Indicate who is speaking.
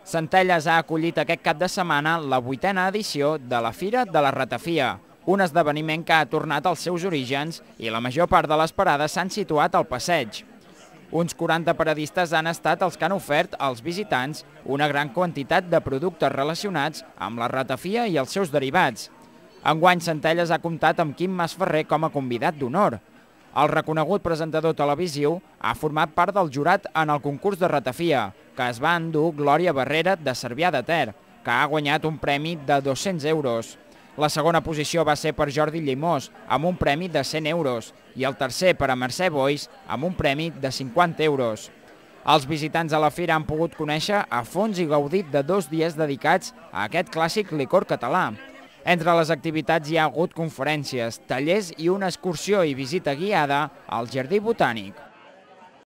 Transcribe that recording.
Speaker 1: Centelles ha acollit aquest cap de setmana la 8a edició de la Fira de la Ratafia, un esdeveniment que ha tornat als seus orígens i la major part de les parades s'han situat al passeig. Uns 40 paradistes han estat els que han ofert als visitants una gran quantitat de productes relacionats amb la ratafia i els seus derivats. Enguany, Centelles ha comptat amb Quim Masferrer com a convidat d'honor. El reconegut presentador televisiu ha format part del jurat en el concurs de ratafia, que es va endur Glòria Barrera de Cervià de Ter, que ha guanyat un premi de 200 euros. La segona posició va ser per Jordi Llimós, amb un premi de 100 euros, i el tercer per a Mercè Boix, amb un premi de 50 euros. Els visitants a la fira han pogut conèixer a fons i gaudir de 2 dies dedicats a aquest clàssic licor català. Entre les activitats hi ha hagut conferències, tallers i una excursió i visita guiada al Jardí Botànic.